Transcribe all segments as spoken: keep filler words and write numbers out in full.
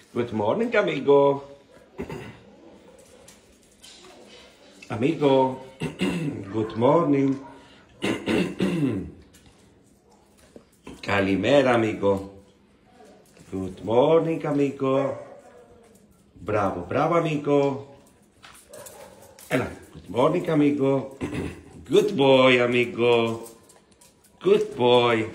Good morning, amigo. Amigo, good morning. Calimera, amigo. Good morning, amigo. Bravo, bravo, amigo. Ella, good morning, amigo. Good boy, amigo. Good boy.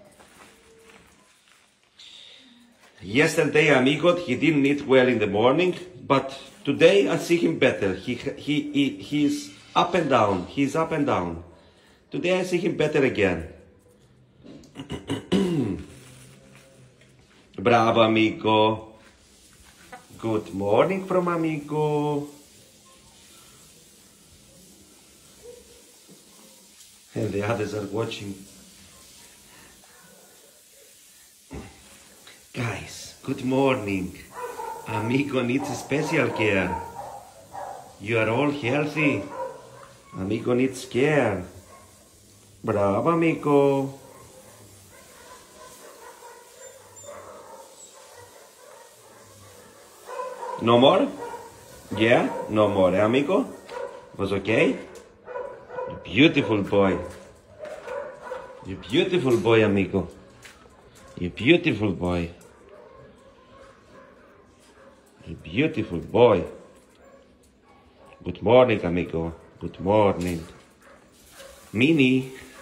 Yesterday, amigo, he didn't eat well in the morning, but today I see him better. He, he, he, he's up and down. He's up and down. Today I see him better again. Bravo, amigo. Good morning from amigo. And the others are watching. Guys, good morning. Amigo needs special care. You are all healthy. Amigo needs care. Bravo, amigo. No more? Yeah? No more, eh, amigo? Was okay? You beautiful boy. You beautiful boy, amigo. You beautiful boy. You beautiful boy. Good morning, amigo. Good morning. Mini.